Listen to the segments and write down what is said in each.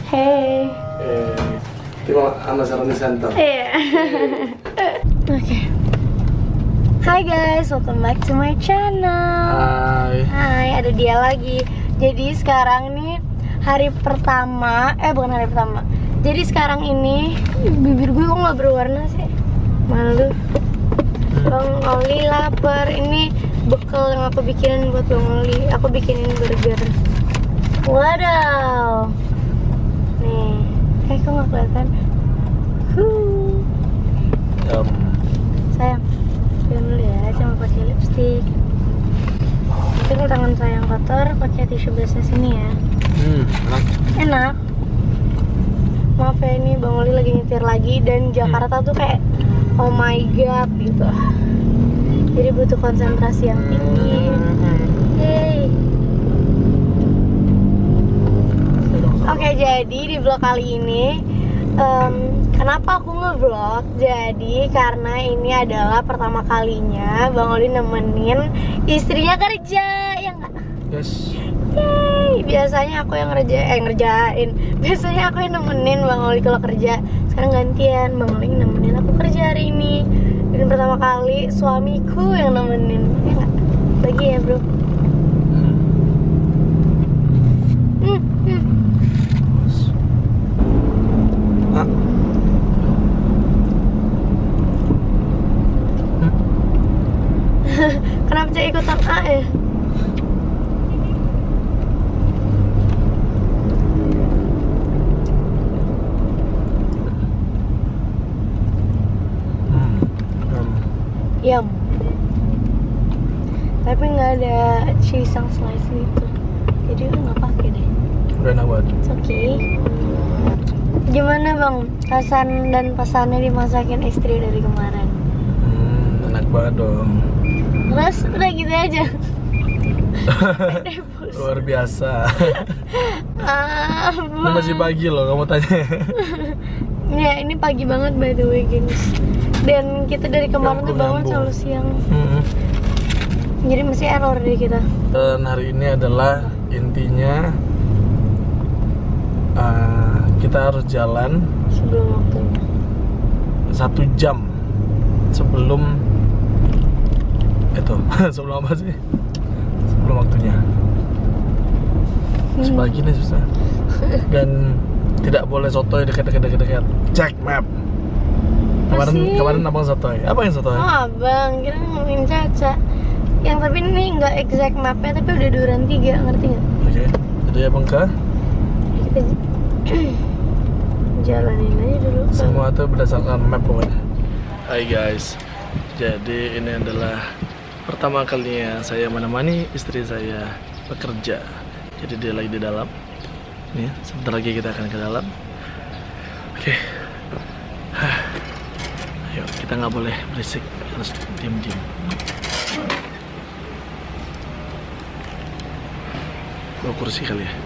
Hey. Tipo Amazon Center. Iya. Oke. Hai guys, welcome back to my channel. Hai, ada dia lagi. Jadi sekarang nih hari pertama, bukan hari pertama. Jadi sekarang ini bibir gue kok nggak berwarna sih? Malu. Bang Oli lapar. Ini bekal yang aku bikinin buat Bang Oli. Aku bikinin burger. Wadaw. Nih, kok nggak kelihatan? Sayang, jangan dulu ya, jangan pakai lipstick. Nanti kalau tangan sayang kotor, pakai tisu basah sini ya. Enak. Enak. Maaf ya, ini Bang Oli lagi nyetir lagi dan Jakarta tuh kayak oh my god gitu. Jadi butuh konsentrasi yang tinggi. Hey. Oke, jadi di vlog kali ini kenapa aku nge-vlog? Jadi karena ini adalah pertama kalinya Bang Oli nemenin istrinya kerja, ya nggak? Yes. Yeay, biasanya aku yang ngerjain. Biasanya aku yang nemenin Bang Oli kalau kerja. Sekarang gantian, Bang Oli nemenin aku kerja hari ini. Dan pertama kali suamiku yang nemenin, ya nggak? Lagi ya bro. Kenapa cek ikutan A ya? Yum. Tapi nggak ada cheese yang slice gitu. Jadi nggak pakai deh. Udah enak banget. It's okay. Gimana bang? Kesan dan pesannya dimasakin istri dari kemarin? Enak banget dong. Terus udah gitu aja. Luar biasa. Ini masih pagi loh, kamu tanya. Ya ini pagi banget by the way guys. Dan kita dari kemarin tuh bangun selalu siang. Jadi masih error deh kita. Dan hari ini adalah intinya kita harus jalan sebelum waktunya. 1 jam sebelum itu. Sebelum apa sih? Sebelum waktunya. Sepagi nih susah. Dan tidak boleh sotoy dekat. Cek map. Kemarin abang sotoy. Apa yang sotoy? Oh abang, kira ngomongin Caca. Yang tapi ini nggak exact mapnya, tapi udah Duren 3, ngerti nggak? Oke. Jadi abang ke? Kita jalanin aja dulu. Semua itu berdasarkan map pokoknya. Hai guys. Jadi ini adalah pertama kalinya saya menemani istri saya bekerja. Jadi dia lagi di dalam. Nih, sebentar lagi kita akan ke dalam. Oke. Ayo, kita nggak boleh berisik, harus diam-diam. Bawa kursi kali ya.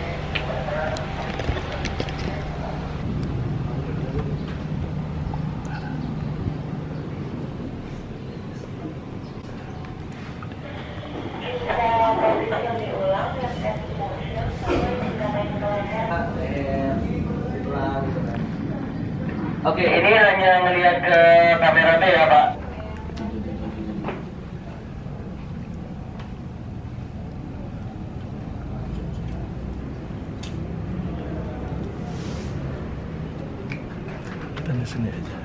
Oke, ini hanya melihat ke kamera ya, Pak. Kita di sini aja.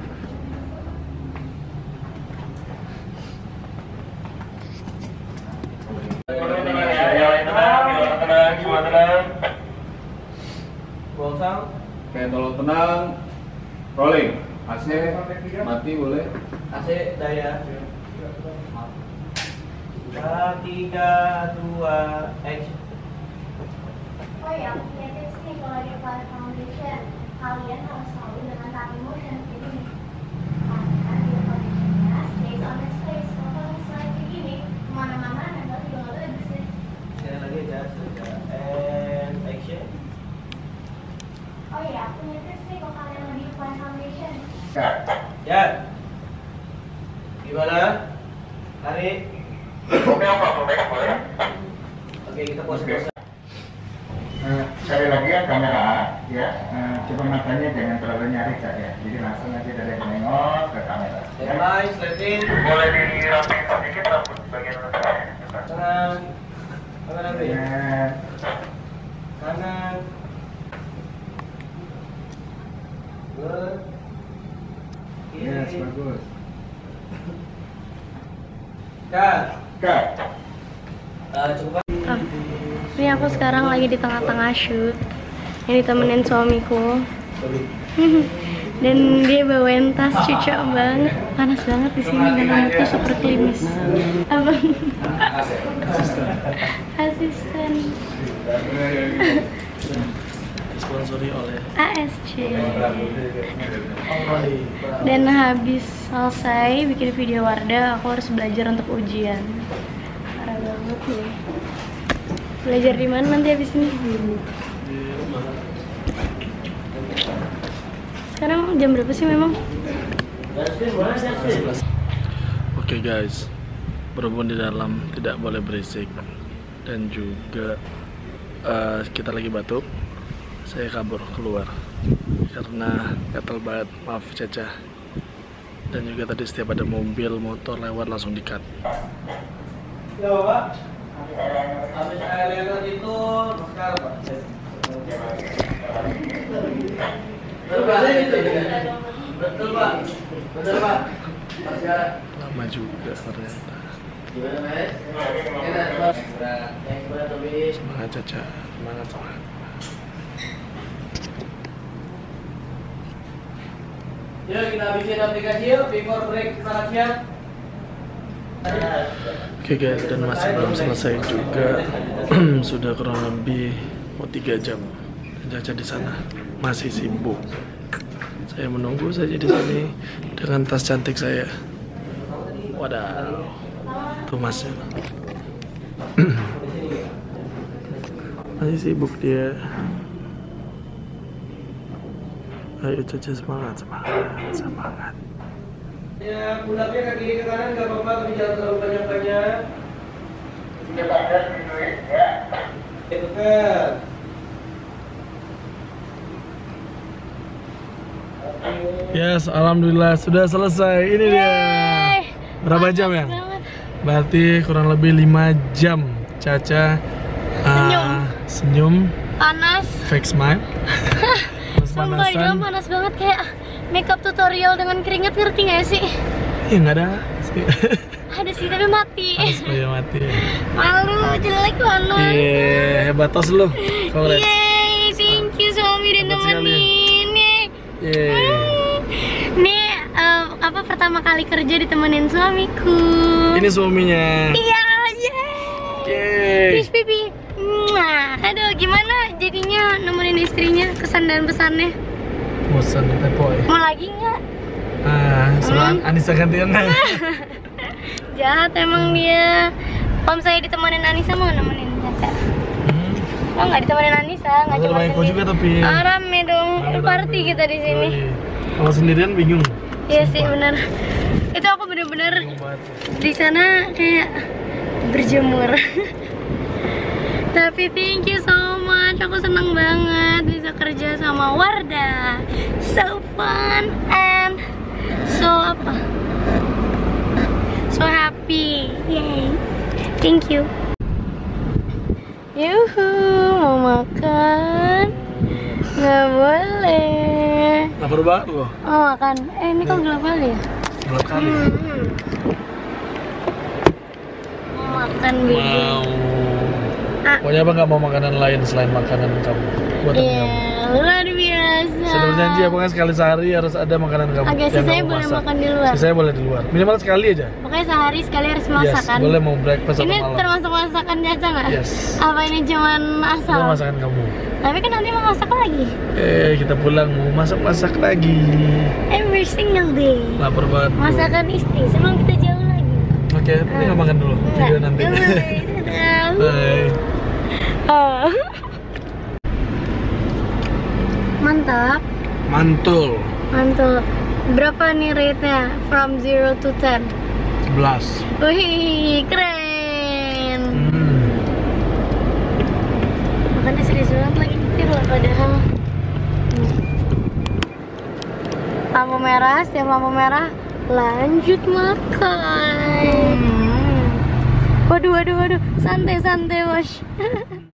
Oke, tolong tenang. Rolling. AC mati boleh. AC daya. 3, 2, action. Oh ya, punya tips nih kalau di Apply Foundation. Kalian harus tahu dengan tapping motion. Jadi nih, kan di foundationnya stays on its face. Kalau kalian slide begini, kemana-mana nempel juga nggak bagus deh. Sekali lagi aja, and action. Oh ya, punya tips nih kalau kalian lagi Apply Foundation. Ya. Gimana? Tarik. Oke, kita pause. sekali lagi ya kamera ya, coba matanya jangan terlalu nyaris saja, jadi langsung aja dari menengok ke kamera. Standby, sleeping. Boleh dirapiin sedikit rambut bagian atas. Kanan. Kanan nanti. Ya. Kanan. Good. Yes, bagus. Cut. Cut. Coba. Oh, ini aku sekarang lagi di tengah-tengah shoot yang ditemenin suamiku. Dan dia bawain tas cucok banget, panas banget di sini dan rambutku super klimis. Abang, asisten. Disponsori oleh ASC. Dan habis selesai bikin video Wardah, aku harus belajar untuk ujian. Parah banget nih. Belajar di mana nanti habis ini? Sekarang jam berapa sih memang? Oke guys, berhubung di dalam tidak boleh berisik dan juga kita lagi batuk, saya kabur keluar karena gatal banget, maaf Caca. Dan juga tadi setiap ada mobil motor lewat langsung di-cut. Ya Pak. Habis air itu masker Pak. Betul Pak. Betul Pak. Betul Pak. Lama juga ternyata. Gimana Mas? Enak Pak. Yang berat lebih. Semangat Caca, semangat. Yuk kita habisin aplikasi yuk, before break sangat siap. Oke guys, dan masih belum selesai juga. Sudah kurang lebih mau 3 jam. Caca di sana masih sibuk. Saya menunggu saja di sini dengan tas cantik saya. Wadaw, tuh masnya. Masih sibuk dia. Ayo Caca, semangat, semangat, semangat. Ya, pundaknya ke kiri ke kanan nggak apa-apa, tapi jangan terlalu banyak-banyak. Coba ada duit ya. Tuker. Yes, alhamdulillah sudah selesai. Ini dia. Berapa jam ya? Berarti kurang lebih 5 jam Caca senyum, Panas. fake smile. Sumpah di dalam panas banget, kayak makeup tutorial dengan keringat, ngerti gak sih? Ya nggak ada sih. Ada sih tapi mati. Panas, oh ya mati. Malu, jelek banget. Iya, hebat tos lu. Kongres. Yeay, thank you suami udah Hebat sekali. nemenin. Yeay. Nih apa pertama kali kerja ditemenin suamiku. Ini suaminya. Iya, Yeay. Fish pipi. Aduh, gimana jadinya nemenin istrinya, kesan dan pesannya? Bosan tepoy. Mau lagi nggak? Selang Anissa gantian. Jahat emang dia. Kalau saya ditemenin Anissa mau nemenin Caca. Oh, nggak ditemenin Anissa, nggak Ada cuma banyak kau juga tapi. rame dong, party kita di sini. Kalau sendirian bingung. Iya sih benar. Itu aku bener-bener di sana kayak berjemur. Tapi thank you so much, aku seneng banget bisa kerja sama Wardah. So fun and so happy. Yay. Thank you. Yuhu, mau makan? Nggak boleh. Lapar banget loh. Oh makan. Ini kok gelap kali ya? Gelap kali. Mau makan baby. Mau. Pokoknya apa nggak mau makanan lain selain makanan kamu? Buat temen kamu. Luar biasa. Sudah berjanji ya, pokoknya sekali sehari harus ada makanan kamu. Oke, yang sisanya kamu boleh masak. makan di luar. Sisanya boleh di luar. Minimal sekali aja. Pokoknya sehari sekali harus masak Yes, kan? boleh mau breakfast atau Ini malam. termasuk masakan Caca nggak? Yes. Apa ini cuman asal? Itu masakan kamu. Tapi kan nanti mau masak lagi. Kita pulang mau masak lagi. Every single day. Lapar banget. Bu. Masakan istri sebelum kita jauh lagi. Oke, ini nggak makan dulu. Video nanti. Dadah. Bye. Oh. Mantap. Mantul. Mantul. Berapa nih rate-nya? From 0 to 10. 11. Wih, keren. Hmm. Makannya serius banget lagi nyetir lampu merah, setiap lampu merah lanjut makan. Waduh, santai bos.